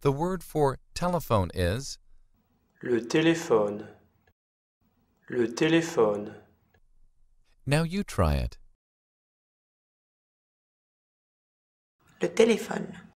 The word for telephone is le téléphone, le téléphone, Now you try it. Le téléphone.